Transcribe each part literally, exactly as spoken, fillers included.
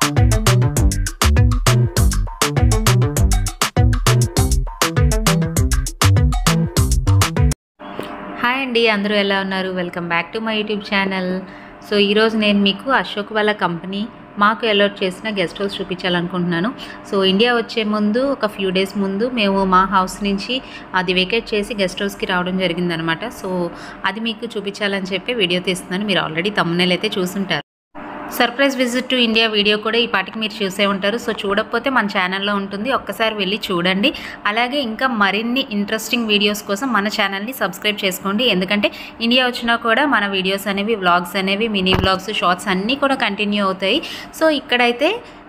Hi అండి, అందరూ ఎలా ఉన్నారు? Welcome back to my YouTube channel. So ఈరోజు నేను మీకు అశోక్ వాళ్ళ కంపెనీ మాకు అలాట్ చేసిన గెస్ట్ హౌస్ చూపించాలనుకుంటున్నాను. సో ఇండియా వచ్చే ముందు ఒక ఫ్యూ డేస్ ముందు మేము మా హౌస్ నుంచి అది వేకేట్ చేసి గెస్ట్ హౌస్కి రావడం జరిగిందనమాట. సో అది మీకు చూపించాలని చెప్పి వీడియో తీస్తున్నాను. మీరు ఆల్రెడీ థంబ్నెయిల్ అయితే చూసుంటారు. Surprise visit to India video కూడా ఈ పాటికి మీరు చూసే ఉంటారు. సో చూడకపోతే మన ఛానల్లో ఉంటుంది, ఒక్కసారి వెళ్ళి చూడండి. అలాగే ఇంకా మరిన్ని ఇంట్రెస్టింగ్ వీడియోస్ కోసం మన ఛానల్ని సబ్స్క్రైబ్ చేసుకోండి. ఎందుకంటే ఇండియా వచ్చినా కూడా మన వీడియోస్ అనేవి, వ్లాగ్స్ అనేవి, మినీ వ్లాగ్స్, షార్ట్స్ అన్నీ కూడా కంటిన్యూ అవుతాయి. సో ఇక్కడైతే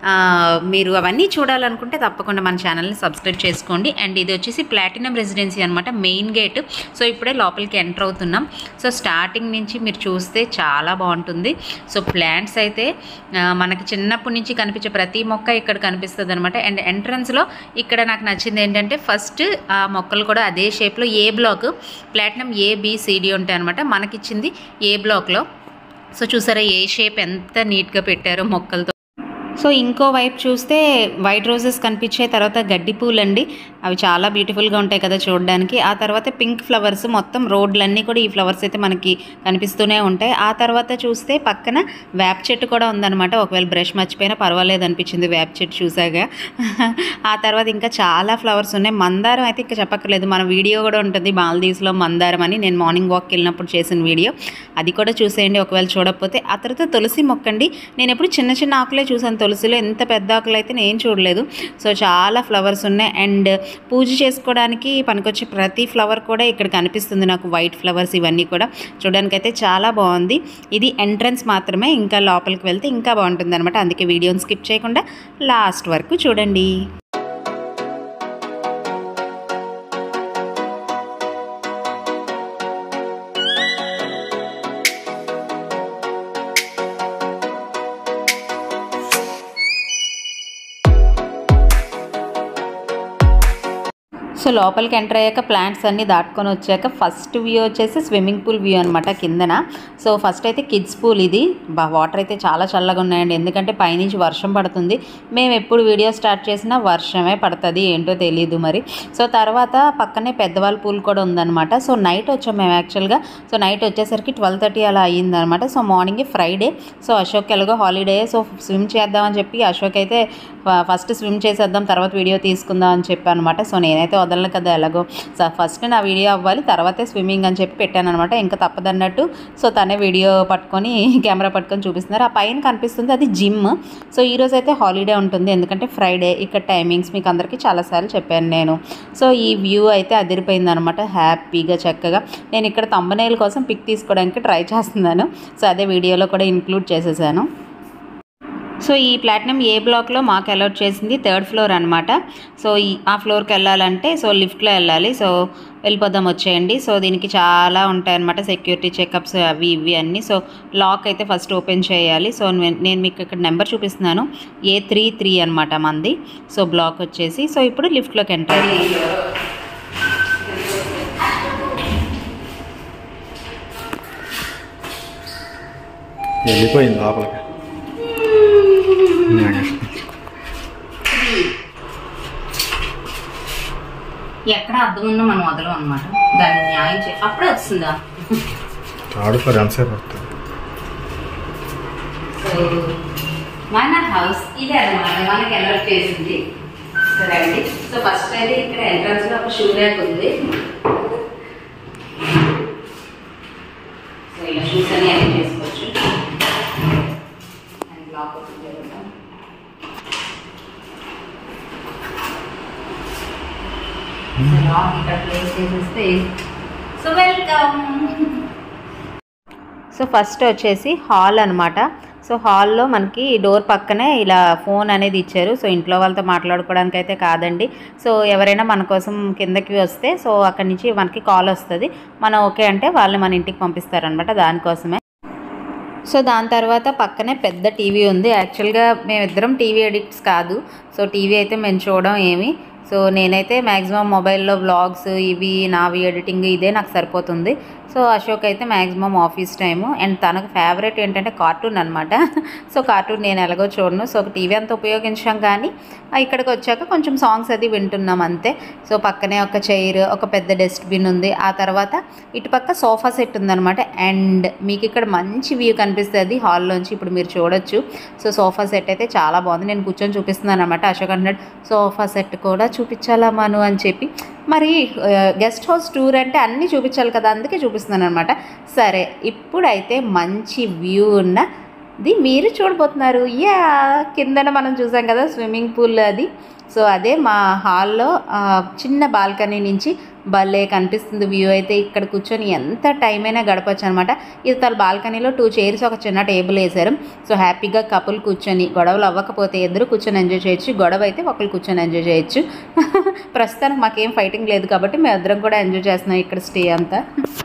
మీరు అవన్నీ చూడాలనుకుంటే తప్పకుండా మన ఛానల్ని సబ్స్క్రైబ్ చేసుకోండి. అండ్ ఇది వచ్చేసి ప్లాటినం రెసిడెన్సీ అనమాట, మెయిన్ గేట్. సో ఇప్పుడే లోపలికి ఎంటర్ అవుతున్నాం. సో స్టార్టింగ్ నుంచి మీరు చూస్తే చాలా బాగుంటుంది. సో ప్లాంట్స్ అయితే మనకి చిన్నప్పటి నుంచి కనిపించే ప్రతి మొక్క ఇక్కడ కనిపిస్తుంది అనమాట. అండ్ ఎంట్రన్స్లో ఇక్కడ నాకు నచ్చింది ఏంటంటే ఫస్ట్ ఆ మొక్కలు కూడా అదే షేప్లో ఏ బ్లాక్, ప్లాటినం ఏబిసిడి ఉంటాయి అనమాట. మనకిచ్చింది ఏ బ్లాక్లో. సో చూసారా ఏ షేప్ ఎంత నీట్గా పెట్టారో మొక్కలతో. సో ఇంకో వైపు చూస్తే వైట్ రోజెస్ కనిపించాయి, తర్వాత గడ్డి పూలు అండి, అవి చాలా బ్యూటిఫుల్గా ఉంటాయి కదా చూడడానికి. ఆ తర్వాత పింక్ ఫ్లవర్స్, మొత్తం రోడ్లన్నీ కూడా ఈ ఫ్లవర్స్ అయితే మనకి కనిపిస్తూనే ఉంటాయి. ఆ తర్వాత చూస్తే పక్కన వేప చెట్టు కూడా ఉందన్నమాట. ఒకవేళ బ్రష్ మర్చిపోయినా పర్వాలేదు అనిపించింది వేప చెట్టు చూసాగా. ఆ తర్వాత ఇంకా చాలా ఫ్లవర్స్ ఉన్నాయి. మందారం అయితే ఇంకా చెప్పక్కర్లేదు, మన వీడియో కూడా ఉంటుంది మాల్దీవ్స్లో మందారం అని, నేను మార్నింగ్ వాక్కి వెళ్ళినప్పుడు చేసిన వీడియో, అది కూడా చూసేయండి ఒకవేళ చూడకపోతే. ఆ తర్వాత తులసి మొక్కండి, నేను ఎప్పుడు చిన్న చిన్న ఆకులే చూసాను, తులసిలో ఎంత పెద్ద ఆకులు అయితే నేను చూడలేదు. సో చాలా ఫ్లవర్స్ ఉన్నాయి. అండ్ పూజ చేసుకోవడానికి పనికొచ్చే ప్రతి ఫ్లవర్ కూడా ఇక్కడ కనిపిస్తుంది నాకు, వైట్ ఫ్లవర్స్ ఇవన్నీ కూడా చూడడానికి అయితే చాలా బాగుంది. ఇది ఎంట్రన్స్ మాత్రమే, ఇంకా లోపలికి వెళ్తే ఇంకా బాగుంటుంది అనమాట. అందుకే వీడియోని స్కిప్ చేయకుండా లాస్ట్ వరకు చూడండి. సో లోపలికి ఎంటర్ అయ్యాక ప్లాంట్స్ అన్నీ దాటుకొని వచ్చాక ఫస్ట్ వ్యూ వచ్చేసి స్విమ్మింగ్ పూల్ వ్యూ అనమాట కిందన. సో ఫస్ట్ అయితే కిడ్స్ పూల్, ఇది బా వాటర్ అయితే చాలా చల్లగా ఉన్నాయండి, ఎందుకంటే పైనుంచి వర్షం పడుతుంది. మేము ఎప్పుడు వీడియో స్టార్ట్ చేసినా వర్షమే పడుతుంది, ఏంటో తెలియదు మరి. సో తర్వాత పక్కనే పెద్దవాళ్ళ పూల్ కూడా ఉందన్నమాట. సో నైట్ వచ్చాం మేము యాక్చువల్గా. సో నైట్ వచ్చేసరికి ట్వెల్వ్ థర్టీ అలా అయ్యిందనమాట. సో మార్నింగే ఫ్రైడే, సో అశోక్ ఎలాగో హాలిడే, సో స్విమ్ చేద్దామని చెప్పి అశోక్ అయితే ఫస్ట్ స్విమ్ చేసేద్దాం తర్వాత వీడియో తీసుకుందాం అని చెప్పి అనమాట. సో నేనైతే వదలను కదా ఎలాగో, సో ఫస్ట్ నా వీడియో అవ్వాలి తర్వాతే స్విమ్మింగ్ అని చెప్పి పెట్టాను అనమాట. ఇంకా తప్పదన్నట్టు సో తనే వీడియో పట్టుకొని కెమెరా పట్టుకొని చూపిస్తున్నారు. ఆ పైన కనిపిస్తుంది అది జిమ్. సో ఈరోజు అయితే హాలిడే ఉంటుంది ఎందుకంటే ఫ్రైడే. ఇక్కడ టైమింగ్స్ మీకు అందరికీ చాలాసార్లు చెప్పాను నేను. సో ఈ వ్యూ అయితే అదిరిపోయింది అనమాట, హ్యాపీగా చక్కగా. నేను ఇక్కడ థంబ్నెయిల్ కోసం పిక్ తీసుకోవడానికి ట్రై చేస్తున్నాను. సో అదే వీడియోలో కూడా ఇంక్లూడ్ చేసేసాను. సో ఈ ప్లాటినం ఏ బ్లాక్లో మాకు అలాట్ చేసింది థర్డ్ ఫ్లోర్ అనమాట. సో ఈ ఆ ఫ్లోర్కి వెళ్ళాలంటే సో లిఫ్ట్లో వెళ్ళాలి. సో వెళ్ళిపోదాం వచ్చేయండి. సో దీనికి చాలా ఉంటాయన్నమాట, సెక్యూరిటీ చెకప్స్ అవి ఇవి అన్నీ. సో లాక్ అయితే ఫస్ట్ ఓపెన్ చేయాలి. సో నేను మీకు ఇక్కడ నెంబర్ చూపిస్తున్నాను, ఏ త్రీ త్రీ అనమాట మంది. సో బ్లాక్ వచ్చేసి సో ఇప్పుడు లిఫ్ట్లోకి ఎంటర్ అయ్యాలి. వెళ్ళిపోయింది లోపలికి. ఎక్కడ అర్థం ఉందో మనం వదలం అనమాట, దాన్ని న్యాయం చే అప్పుడే వస్తుందా ఆడుకోరు ఎంతసేపు వస్తుంది. సో మన హౌస్ ఇదే అనమాట, మనకి అలాట్ చేసింది. సరే అండి. సో ఫస్ట్ అయితే ఇక్కడ ఎంట్రన్స్ లో ఒక షూ ర్యాక్ ఉంది. సో ఇలా షూస్ అన్ని అరేంజ్ చేసుకోవచ్చు. అండ్ లాక్ ఓపెన్ చేద్దాం. లాక్ ఇక్కడ ప్లేస్ చేసేస్తే సో వెల్కమ్. సో ఫస్ట్ వచ్చేసి హాల్ అనమాట. సో హాల్లో మనకి డోర్ పక్కనే ఇలా ఫోన్ అనేది ఇచ్చారు. సో ఇంట్లో వాళ్ళతో మాట్లాడుకోవడానికి అయితే కాదండి. సో ఎవరైనా మన కోసం కిందకి వస్తే సో అక్కడి నుంచి మనకి కాల్ వస్తుంది, మనం ఓకే అంటే వాళ్ళు మన ఇంటికి పంపిస్తారనమాట, దానికోసమే. సో దాని తర్వాత పక్కనే పెద్ద టీవీ ఉంది. యాక్చువల్గా మేమిద్దరం టీవీ ఎడిక్ట్స్ కాదు. సో టీవీ అయితే మేము చూడడం ఏమి. సో నేనైతే మ్యాక్సిమం మొబైల్లో వ్లాగ్స్ ఇవి నావి ఎడిటింగ్ ఇదే నాకు సరిపోతుంది. సో సో అశోక్ అయితే మ్యాక్సిమం ఆఫీస్ టైము. అండ్ తనకు ఫేవరెట్ ఏంటంటే కార్టూన్ అనమాట. సో కార్టూన్ నేను ఎలాగో చూడను. సో టీవీ అంతా ఉపయోగించాం కానీ ఇక్కడికి వచ్చాక కొంచెం సాంగ్స్ అది వింటున్నాం అంతే. సో పక్కనే ఒక చైర్, ఒక పెద్ద డస్ట్బిన్ ఉంది. ఆ తర్వాత ఇటుపక్క సోఫా సెట్ ఉందనమాట. అండ్ మీకు ఇక్కడ మంచి వ్యూ కనిపిస్తుంది హాల్లోంచి, ఇప్పుడు మీరు చూడొచ్చు. సో సోఫా సెట్ అయితే చాలా బాగుంది. నేను కూర్చొని చూపిస్తున్నాను అనమాట. అశోక్ అంటున్నాడు సోఫా సెట్ కూడా చూపించాలా మను అని చెప్పి. మరి గెస్ట్ హౌస్ టూర్ అంటే అన్నీ చూపించాలి కదా, అందుకే చూపిస్తున్నాను అనమాట. సరే ఇప్పుడైతే మంచి వ్యూ ఉన్నది మీరు చూడబోతున్నారు. యా కిందన మనం చూసాం కదా స్విమ్మింగ్ పూల్ అది. సో అదే మా హాల్లో చిన్న బాల్కనీ నుంచి భలే కనిపిస్తుంది వ్యూ అయితే. ఇక్కడ కూర్చొని ఎంత టైం అయినా గడపచ్చు అనమాట. ఇది తన బాల్కనీలో టూ చైర్స్, ఒక చిన్న టేబుల్ వేశారు. సో హ్యాపీగా కపుల్ కూర్చొని, గొడవలు అవ్వకపోతే ఇద్దరు కూర్చొని ఎంజాయ్ చేయొచ్చు, గొడవ అయితే ఒకరు కూర్చొని ఎంజాయ్ చేయొచ్చు. ప్రస్తుతానికి మాకేం ఫైటింగ్ లేదు కాబట్టి మేము ఇద్దరం కూడా ఎంజాయ్ చేస్తున్నాం ఇక్కడ స్టే అంతా.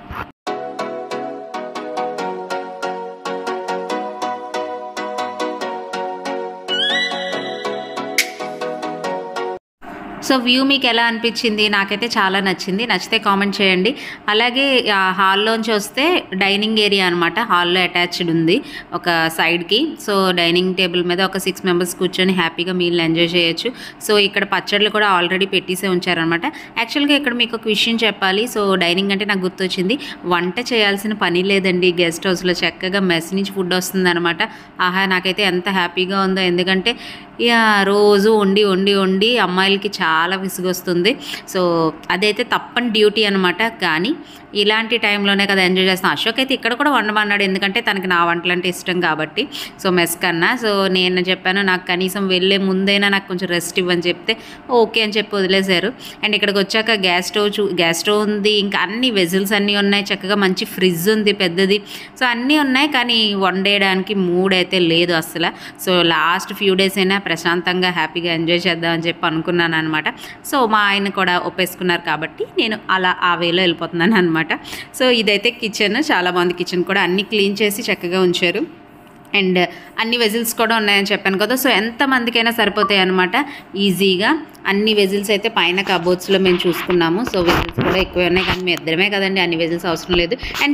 సో వ్యూ మీకు ఎలా అనిపించింది? నాకైతే చాలా నచ్చింది. నచ్చితే కామెంట్ చేయండి. అలాగే హాల్లోంచి వస్తే డైనింగ్ ఏరియా అనమాట. హాల్లో అటాచ్డ్ ఉంది ఒక సైడ్కి. సో డైనింగ్ టేబుల్ మీద ఒక సిక్స్ మెంబర్స్ కూర్చొని హ్యాపీగా మీల్ ఎంజాయ్ చేయొచ్చు. సో ఇక్కడ పచ్చళ్ళు కూడా ఆల్రెడీ పెట్టేసే ఉంచారనమాట. యాక్చువల్గా ఇక్కడ మీకు ఒక విషయం చెప్పాలి. సో డైనింగ్ అంటే నాకు గుర్తొచ్చింది, వంట చేయాల్సిన పని లేదండి గెస్ట్ హౌస్లో. చక్కగా మెస్ నుంచి ఫుడ్ వస్తుంది అనమాట. ఆహా నాకైతే ఎంత హ్యాపీగా ఉందో. ఎందుకంటే ఇక రోజు వండి వండి వండి అమ్మాయిలకి చాలా విసుగొస్తుంది. సో అదైతే తప్పని డ్యూటీ అనమాట. కానీ ఇలాంటి టైంలోనే కదా ఎంజాయ్ చేస్తాం. అశోక్ అయితే ఇక్కడ కూడా వండమన్నాడు, ఎందుకంటే తనకి నా వంటలు అంటే ఇష్టం కాబట్టి. సో మెస్ కన్నా. సో నేను చెప్పాను నాకు కనీసం వెళ్ళే ముందైనా నాకు కొంచెం రెస్ట్ ఇవ్వని చెప్తే ఓకే అని చెప్పి వదిలేశారు. అండ్ ఇక్కడికి వచ్చాక గ్యాస్ స్టవ్ చూ గ్యాస్ స్టవ్ ఉంది, ఇంకా అన్ని వెజిల్స్ అన్నీ ఉన్నాయి, చక్కగా మంచి ఫ్రిడ్జ్ ఉంది పెద్దది. సో అన్నీ ఉన్నాయి కానీ వండేయడానికి మూడ్ అయితే లేదు అసలు. సో లాస్ట్ ఫ్యూ డేస్ అయినా ప్రశాంతంగా హ్యాపీగా ఎంజాయ్ చేద్దామని చెప్పి అనుకున్నాను అనమాట. సో మా ఆయన కూడా ఒప్పేసుకున్నారు కాబట్టి నేను అలా ఆ వేలో వెళ్ళిపోతున్నాను అనమాట. సో ఇదైతే కిచెన్, చాలా బాగుంది. కిచెన్ కూడా అన్నీ క్లీన్ చేసి చక్కగా ఉంచారు. అండ్ అన్ని వెజిల్స్ కూడా ఉన్నాయని చెప్పాను కదా. సో ఎంతమందికైనా సరిపోతాయి అనమాట ఈజీగా. అన్ని వెజిల్స్ అయితే పైన కబోర్డ్స్లో మేము చూసుకున్నాము. సో వెజిల్స్ కూడా ఎక్కువ ఉన్నాయి కానీ మేము ఇద్దరమే కదండి, అన్ని వెజిల్స్ అవసరం లేదు. అండ్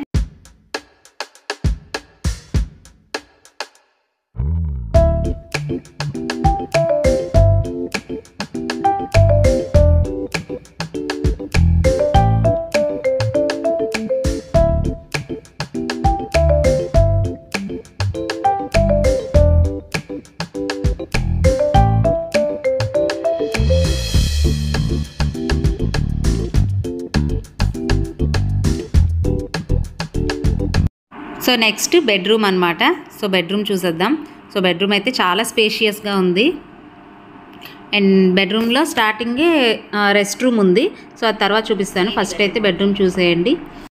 సో నెక్స్ట్ బెడ్రూమ్ అనమాట. సో బెడ్రూమ్ చూసేద్దాం. సో బెడ్రూమ్ అయితే చాలా స్పేషియస్గా ఉంది. అండ్ బెడ్రూమ్లో స్టార్టింగే రెస్ట్ రూమ్ ఉంది. సో అది తర్వాత చూపిస్తాను. ఫస్ట్ అయితే బెడ్రూమ్ చూసేయండి.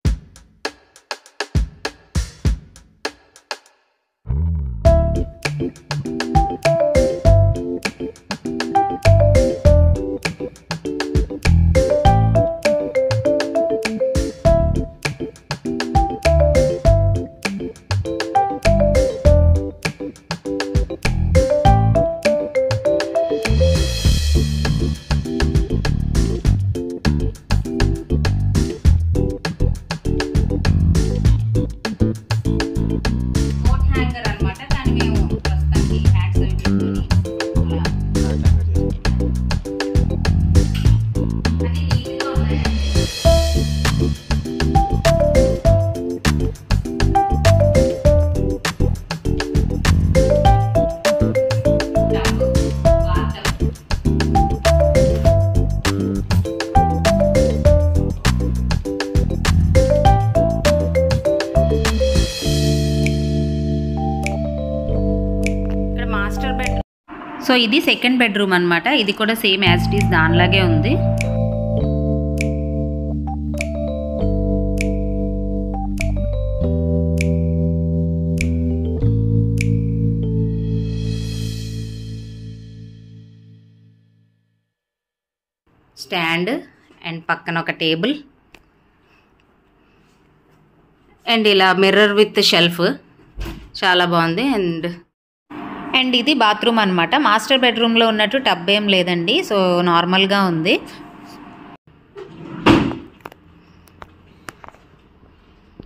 సో ఇది సెకండ్ బెడ్రూమ్ అనమాట. ఇది కూడా సేమ్ యాజ్ ఇట్ ఈస్ దానిలాగే ఉంది. స్టాండ్ అండ్ పక్కన ఒక టేబుల్ అండ్ ఇలా మిర్రర్ విత్ షెల్ఫ్ చాలా బాగుంది. అండ్ అండ్ ఇది బాత్రూమ్ అనమాట. మాస్టర్ బెడ్రూమ్లో ఉన్నట్టు టబ్ ఏం లేదండి. సో నార్మల్గా ఉంది.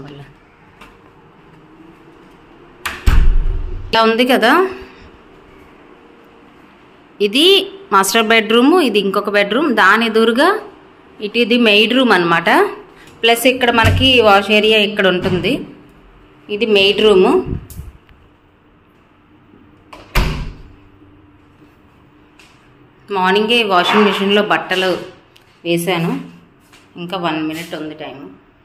ఇలా ఉంది కదా, ఇది మాస్టర్ బెడ్రూము, ఇది ఇంకొక బెడ్రూమ్. దాని ఎదురుగా ఇటు ఇది మెయిడ్ రూమ్ అనమాట. ప్లస్ ఇక్కడ మనకి వాష్ ఏరియా ఇక్కడ ఉంటుంది. ఇది మెయిడ్ రూము. మార్నింగే వాషింగ్ మిషన్లో బట్టలు వేసాను, ఇంకా వన్ మినిట్ ఉంది టైము.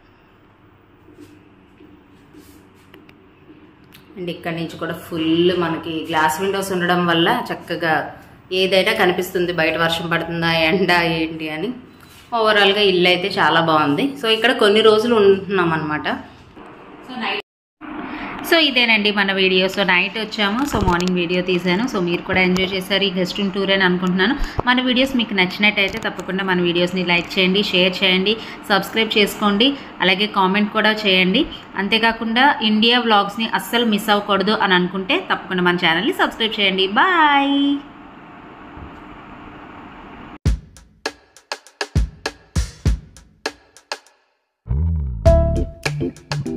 అండ్ ఇక్కడ నుంచి కూడా ఫుల్ మనకి గ్లాస్ విండోస్ ఉండడం వల్ల చక్కగా ఏదైనా కనిపిస్తుంది, బయట వర్షం పడుతుందా ఎండ ఏంటి అని. ఓవరాల్గా ఇల్లు అయితే చాలా బాగుంది. సో ఇక్కడ కొన్ని రోజులు ఉంటున్నాం అనమాట. సో నైట్ సో ఇదేనండి మన వీడియో. సో నైట్ వచ్చాము, సో మార్నింగ్ వీడియో తీశాను. సో మీరు కూడా ఎంజాయ్ చేశారు ఈ గెస్ట్ రూమ్ టూర్ అని అనుకుంటున్నాను. మన వీడియోస్ మీకు నచ్చినట్టయితే తప్పకుండా మన వీడియోస్ని లైక్ చేయండి, షేర్ చేయండి, సబ్స్క్రైబ్ చేసుకోండి, అలాగే కామెంట్ కూడా చేయండి. అంతేకాకుండా ఇండియా వ్లాగ్స్ని అస్సలు మిస్ అవ్వకూడదు అని అనుకుంటే తప్పకుండా మన ఛానల్ని సబ్స్క్రైబ్ చేయండి. బాయ్.